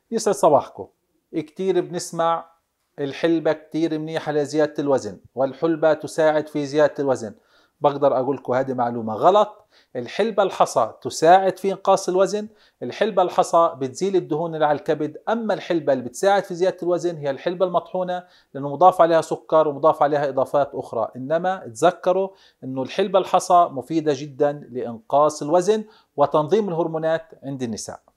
يسعد صباحكم. كتير بنسمع الحلبة كتير منيحة لزيادة الوزن، والحلبة تساعد في زيادة الوزن. بقدر أقول لكم هذه معلومة غلط. الحلبة الحصى تساعد في إنقاص الوزن، الحلبة الحصى بتزيل الدهون اللي على الكبد. أما الحلبة اللي بتساعد في زيادة الوزن هي الحلبة المطحونة، لأنه مضاف عليها سكر ومضاف عليها إضافات أخرى. إنما تذكروا أنه الحلبة الحصى مفيدة جدا لإنقاص الوزن وتنظيم الهرمونات عند النساء.